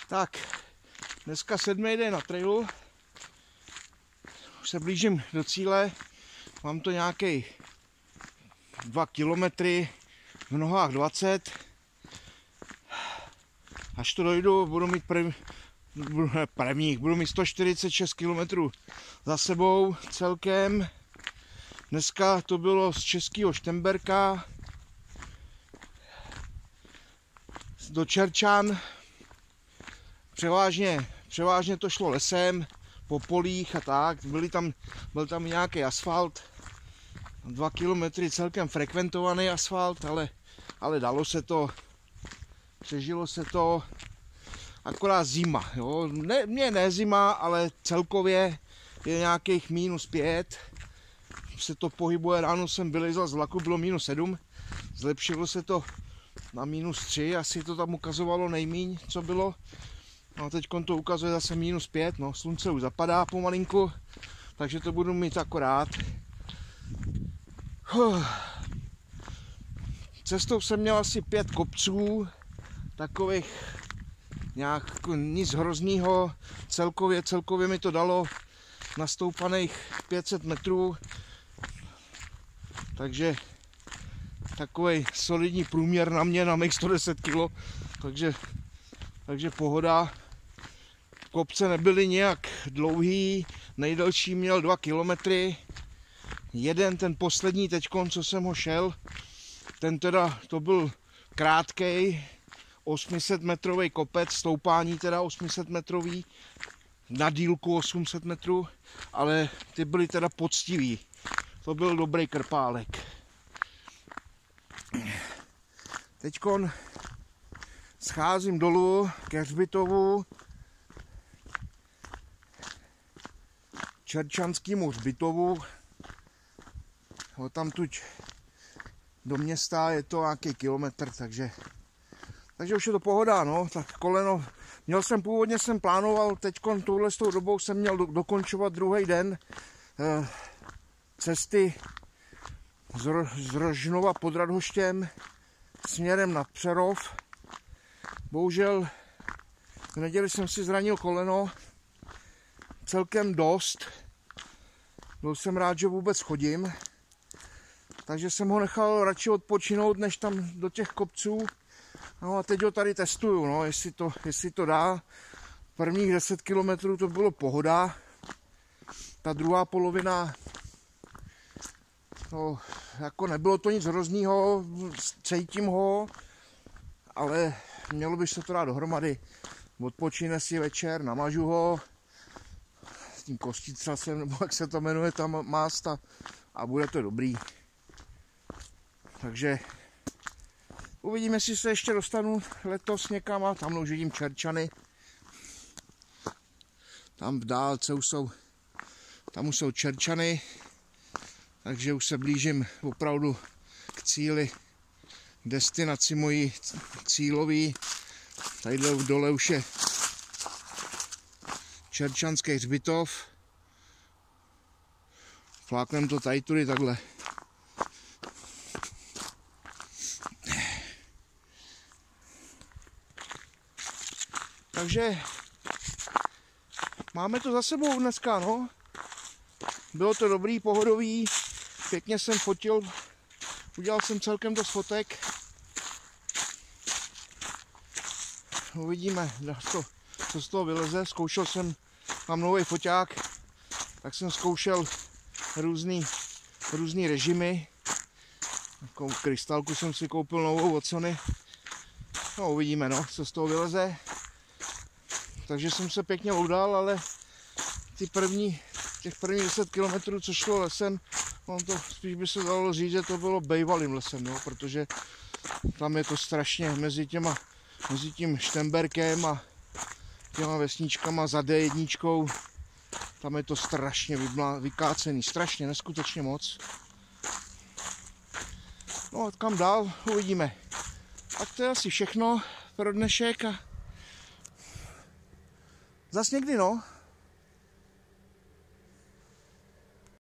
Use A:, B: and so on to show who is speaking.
A: Tak, dneska 7. den na trailu. Už se blížím do cíle. Mám to nějaký 2 kilometry, v nohách 20. Až to dojdu, budu mít 146 km za sebou celkem. Dneska to bylo z Českého Štemberka do Čerčan. Převážně to šlo lesem, po polích a tak. Byl tam nějaký asfalt. 2 kilometry celkem frekventovaný asfalt, ale dalo se to. Přežilo se to. Akorát zima. Jo. Ne zima, ale celkově je nějakých -5. Se to pohybuje, ráno jsem vylezl z vlaku, bylo -7. Zlepšilo se to na -3, asi to tam ukazovalo nejmíň, co bylo. No a teď to ukazuje zase -5, no slunce už zapadá pomalinku, takže to budu mít akorát. Cestou jsem měl asi 5 kopců, takových nějak nic hroznýho, celkově mi to dalo nastoupaných 500 metrů, takže takový solidní průměr na mě, na mých 110 kg, takže pohoda. Kopce nebyly nějak dlouhý, nejdelší měl 2 kilometry. Ten poslední teďkon, co jsem ho šel, ten teda to byl krátkej 800 metrový kopec, stoupání teda 800 metrový, na dílku 800 metrů, ale ty byly teda poctivý. To byl dobrý krpálek. Teďkon scházím dolů ke hřbitovu, Čerčanskému hřbitovu. Odtamtud do města je to nějaký kilometr, takže už je to pohoda, no. Tak koleno, původně jsem plánoval, teďkon touhle s tou dobou jsem měl dokončovat druhý den cesty z Rožnova pod Radhoštěm směrem na Přerov. Bohužel v neděli jsem si zranil koleno celkem dost. Byl jsem rád, že vůbec chodím, takže jsem ho nechal radši odpočinout, než tam do těch kopců. No a teď ho tady testuju, no, jestli to dá. Prvních 10 km to bylo pohoda. Ta druhá polovina, no, jako nebylo to nic hroznýho, cítím ho, ale mělo by se to dát dohromady. Odpočine si večer, namažu ho s tím kosticasem, nebo jak se to jmenuje, tam mást a bude to dobrý. Takže uvidíme, jestli se ještě dostanu letos někam a tam už vidím Čerčany. Tam v dálce už jsou Čerčany, takže už se blížím opravdu k cíli, destinaci mojí cílový. Tady dole už je Čerčanský hřbitov. Fláknem to tady tudy takhle. Takže máme to za sebou dneska, no. Bylo to dobrý, pohodový, pěkně jsem fotil, udělal jsem celkem dost fotek. Uvidíme, co z toho vyleze. Zkoušel jsem, mám nový foťák, tak jsem zkoušel různý režimy. Takovou krystalku jsem si koupil novou od Sony. No uvidíme, no, co z toho vyleze. Takže jsem se pěkně udal, ale těch prvních 10 km, co šlo lesem, to spíš by se dalo říct, že to bylo bejvalým lesem, no, protože tam je to strašně mezi tím Štemberkem a těma vesničkama za D1, tam je to strašně vykácený, strašně, neskutečně moc. No a kam dál, uvidíme. Tak to je asi všechno pro dnešek a zas někdy, no.